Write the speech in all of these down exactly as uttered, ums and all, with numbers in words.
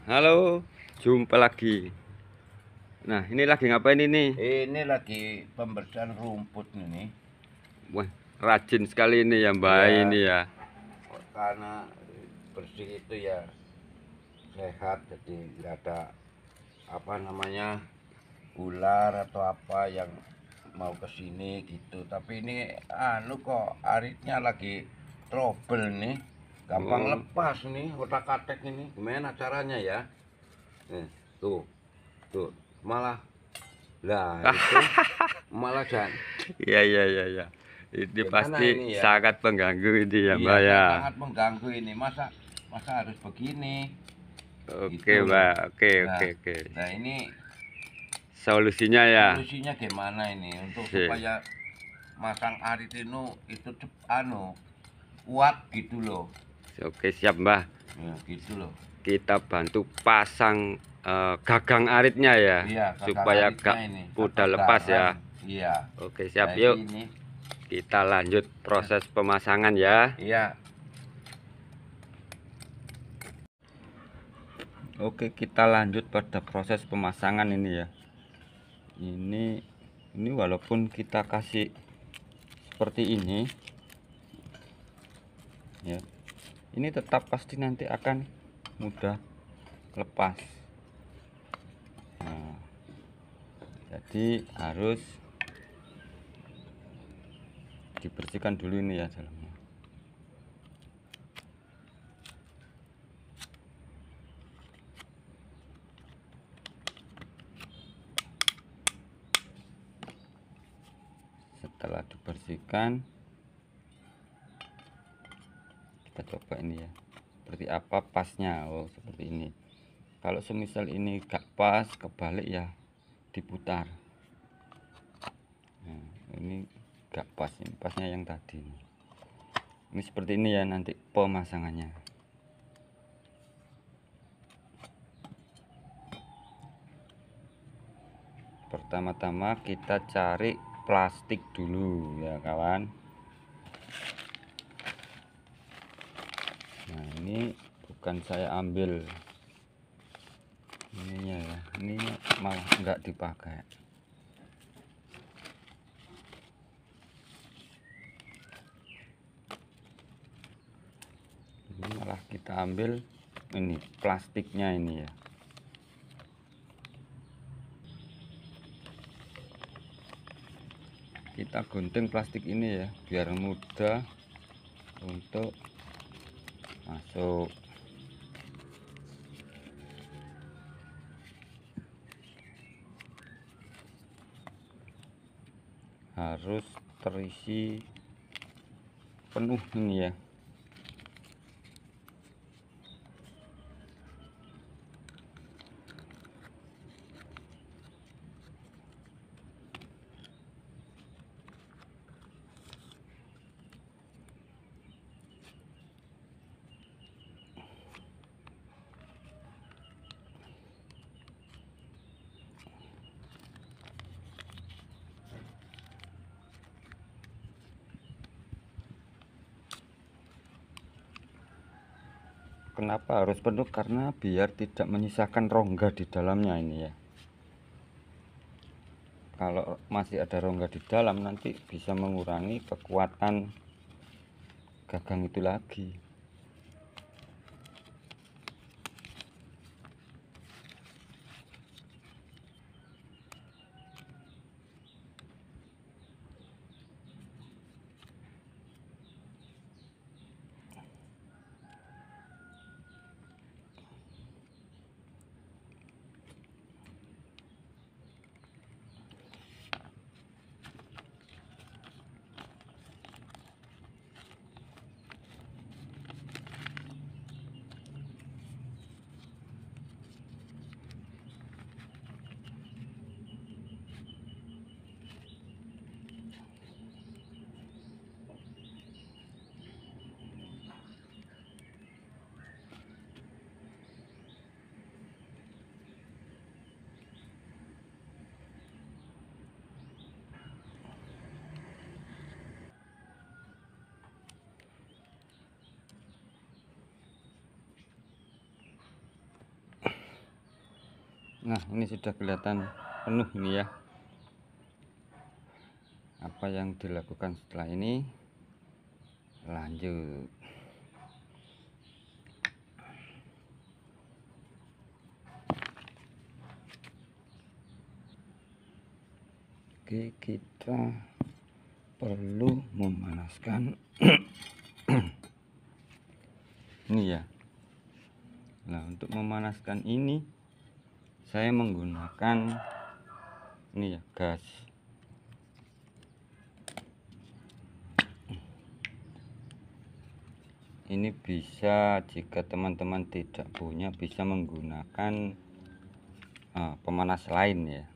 Halo, jumpa lagi. Nah, ini lagi ngapain ini? Ini lagi pembersihan rumput ini. Wah, rajin sekali ini ya Mbak Ya, ini ya. karena bersih itu ya sehat, jadi nggak ada apa namanya ular atau apa yang mau ke sini gitu. Tapi ini anu kok aritnya lagi trouble nih, gampang Oh, lepas nih otak-atik ini. Gimana caranya ya? Nih, tuh, tuh malah lah itu malah jangan. iya iya iya iya. Ini Gimana pasti ini ya? sangat mengganggu ini ya Iya, Mbak ya. sangat mengganggu ini. Masa masa harus begini? Oke Gitu loh. Mbak, oke oke Nah, oke. nah ini Solusinya ya. solusinya gimana ini untuk Sih. supaya masang arit itu itu cep, anu kuat gitu loh. Oke siap Mbak. Ya, gitu loh. Kita bantu pasang eh, gagang aritnya ya, Iya, gagang supaya aritnya gak ini mudah atau lepas ya. garam. Iya. Oke siap Nah, yuk. ini. Kita lanjut proses pemasangan ya. Iya. Oke, kita lanjut pada proses pemasangan ini ya. Ini ini walaupun kita kasih seperti ini ya. Ini tetap pasti nanti akan mudah lepas. Nah, jadi harus dibersihkan dulu ini ya dalamnya. Setelah dibersihkan, kita coba ini ya, seperti apa pasnya. Oh seperti ini. Kalau semisal ini gak pas, kebalik ya diputar. Nah, ini gak pas, ini pasnya yang tadi. Ini seperti ini ya nanti pemasangannya. Pertama-tama kita cari plastik dulu ya kawan. Nah ini bukan saya ambil ininya ya, ini malah enggak dipakai. Ini malah kita ambil ini plastiknya ini ya. Kita gunting plastik ini ya biar mudah untuk masuk. Harus terisi penuh ini ya. Kenapa harus penuh? Karena biar tidak menyisakan rongga di dalamnya ini ya. Kalau masih ada rongga di dalam nanti bisa mengurangi kekuatan gagang itu lagi. Nah, ini sudah kelihatan penuh ini ya. Apa yang dilakukan setelah ini? Lanjut. Oke, kita perlu memanaskan ini ya. Nah, untuk memanaskan ini saya menggunakan ini ya, gas. Ini bisa, jika teman-teman tidak punya, bisa menggunakan uh, pemanas lain ya.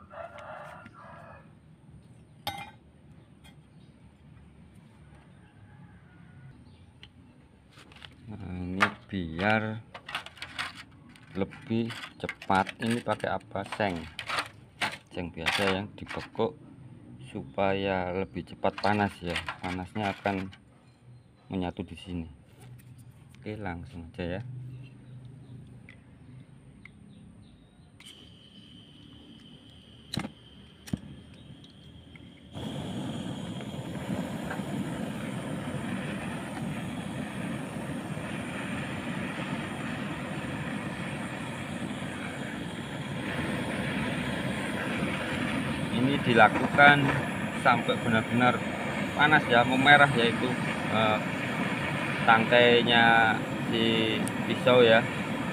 Nah, ini biar lebih cepat. Ini pakai apa? Seng seng biasa yang dibekuk supaya lebih cepat panas ya. Panasnya akan menyatu di sini. Oke, langsung aja ya. Ini dilakukan sampai benar-benar panas ya, memerah, yaitu eh, tangkainya si pisau ya.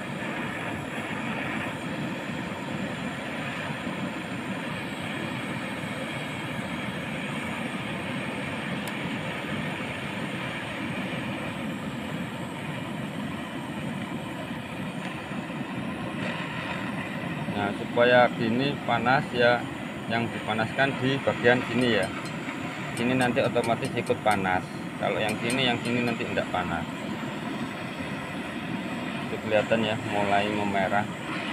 Nah, supaya gini panas ya, yang dipanaskan di bagian sini ya. Sini nanti otomatis ikut panas. Kalau yang sini, yang sini nanti tidak panas. Itu kelihatan ya, mulai memerah.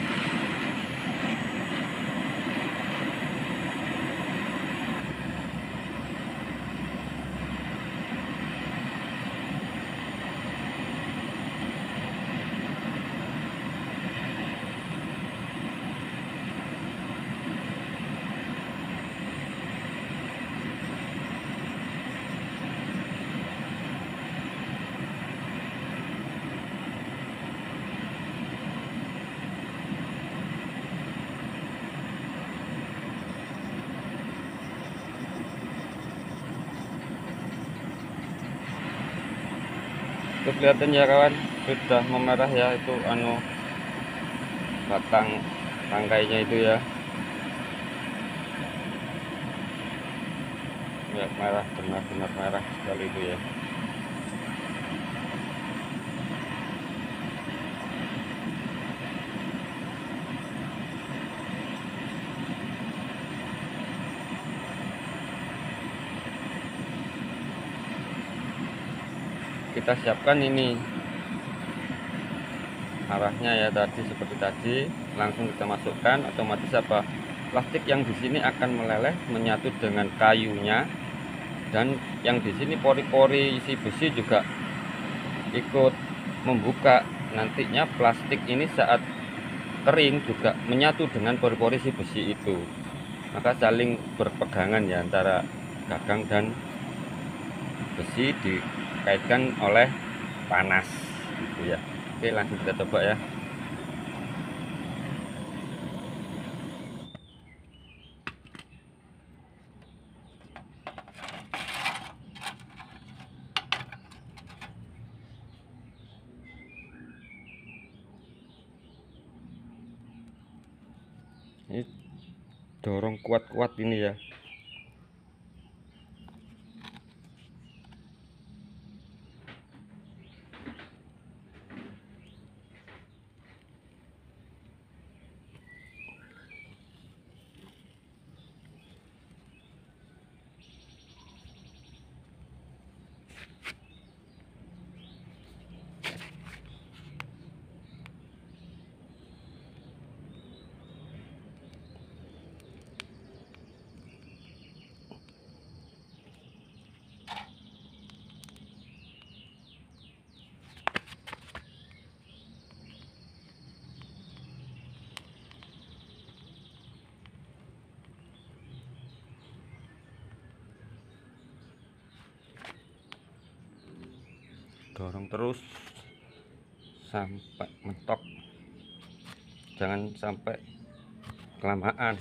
Itu kelihatan ya kawan, sudah memerah ya, itu anu batang tangkainya itu ya. Ya, merah, benar-benar merah sekali itu ya. Kita siapkan ini arahnya ya, tadi seperti tadi, langsung kita masukkan. Otomatis apa, plastik yang di sini akan meleleh menyatu dengan kayunya, dan yang di sini pori-pori si besi juga ikut membuka. Nantinya plastik ini saat kering juga menyatu dengan pori-pori si besi itu, maka saling berpegangan ya antara gagang dan besi, dikaitkan oleh panas gitu ya. Oke, langsung kita coba ya. Ini dorong kuat-kuat ini ya. dorong terus sampai mentok, jangan sampai kelamaan.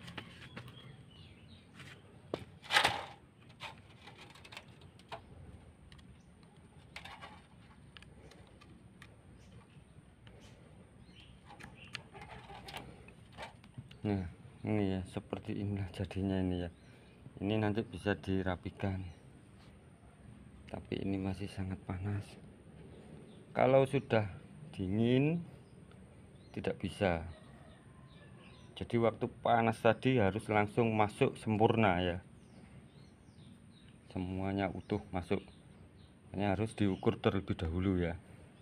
Nah, ini ya, seperti inilah jadinya ini ya. Ini nanti bisa dirapikan. Tapi ini masih sangat panas. Kalau sudah dingin tidak bisa. Jadi waktu panas tadi harus langsung masuk sempurna ya. Semuanya utuh masuk. Ini harus diukur terlebih dahulu ya.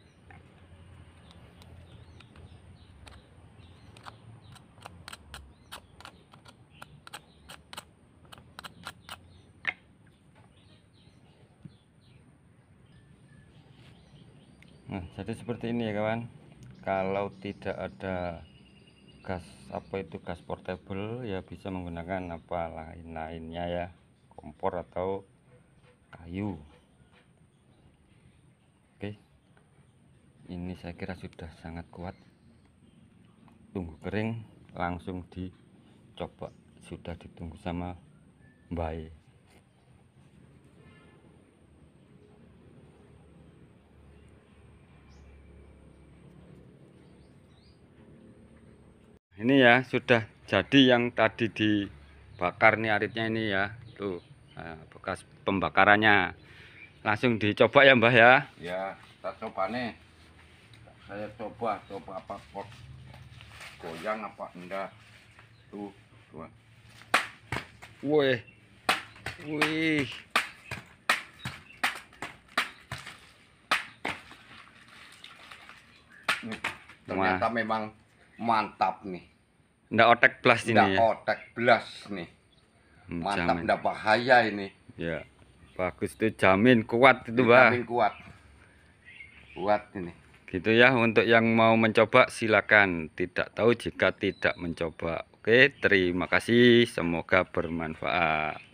Nah, jadi seperti ini ya kawan. Kalau tidak ada gas apa itu gas portable ya bisa menggunakan apa lain-lainnya ya, kompor atau kayu. Oke, ini saya kira sudah sangat kuat. Tunggu kering langsung dicoba. Sudah ditunggu sama Mbak. Ini ya sudah jadi yang tadi dibakar nih aritnya ini ya. Tuh, nah, bekas pembakarannya. Langsung dicoba ya Mbah ya. Ya, kita coba nih. Saya coba, coba apa kok goyang apa enggak. Tuh, tuh. Wih. Wih. Nih, ternyata Wah. memang mantap nih. Nggak otek blas ini Nggak ya. otek blas nih. Hmm, Mantap, jamin. nggak bahaya ini. Ya. Bagus itu, jamin kuat itu, Mbah. Jamin kuat. Kuat ini. Gitu ya, untuk yang mau mencoba silakan. Tidak tahu jika tidak mencoba. Oke, terima kasih. Semoga bermanfaat.